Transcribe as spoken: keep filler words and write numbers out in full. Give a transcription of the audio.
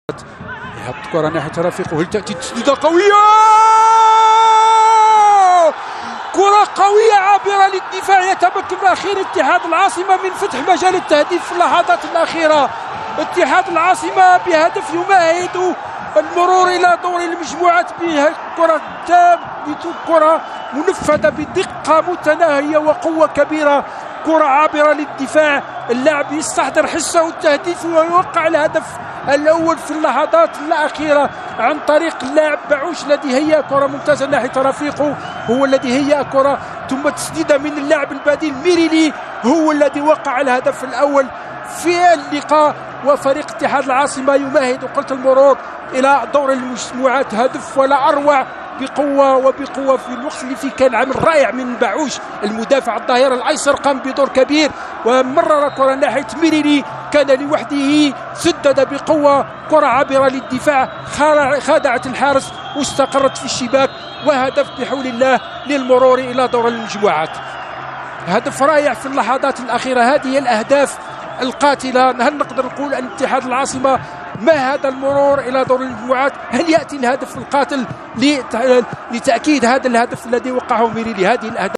يهبط كرة ناحية رفيقه، هل تأتي تسديدة قوية؟ كرة قوية عابرة للدفاع، يتمكن الأخير اتحاد العاصمة من فتح مجال التهديف في اللحظات الأخيرة. اتحاد العاصمة بهدف يمهد المرور إلى دور المجموعات بكرة تام، كرة منفذة بدقة متناهية وقوة كبيرة، كرة عابرة للدفاع. اللاعب يستحضر حسه التهديف ويوقع الهدف الأول في اللحظات الأخيرة عن طريق اللاعب بعوش الذي هي كرة ممتازة ناحية رفيقه، هو الذي هي كرة ثم تسديدة من اللاعب البديل ميريلي، هو الذي وقع الهدف الأول في اللقاء. وفريق اتحاد العاصمة يمهد قلت المرور إلى دور المجموعات، هدف ولا أروع بقوة وبقوة في الوقت اللي فيه كان عمل رائع من بعوش المدافع الظهير الأيسر، قام بدور كبير ومرر كرة ناحية ميريلي، كان لوحده، سدد بقوة، كرة عابرة للدفاع خادعت الحارس واستقرت في الشباك، وهدف بحول الله للمرور إلى دور المجموعات. هدف رائع في اللحظات الأخيرة، هذه الأهداف القاتلة. هل نقدر نقول أن اتحاد العاصمة مهد المرور إلى دور المجموعات؟ هل يأتي الهدف القاتل لتأكيد هذا الهدف الذي وقعه ميريلي؟ هذه الأهداف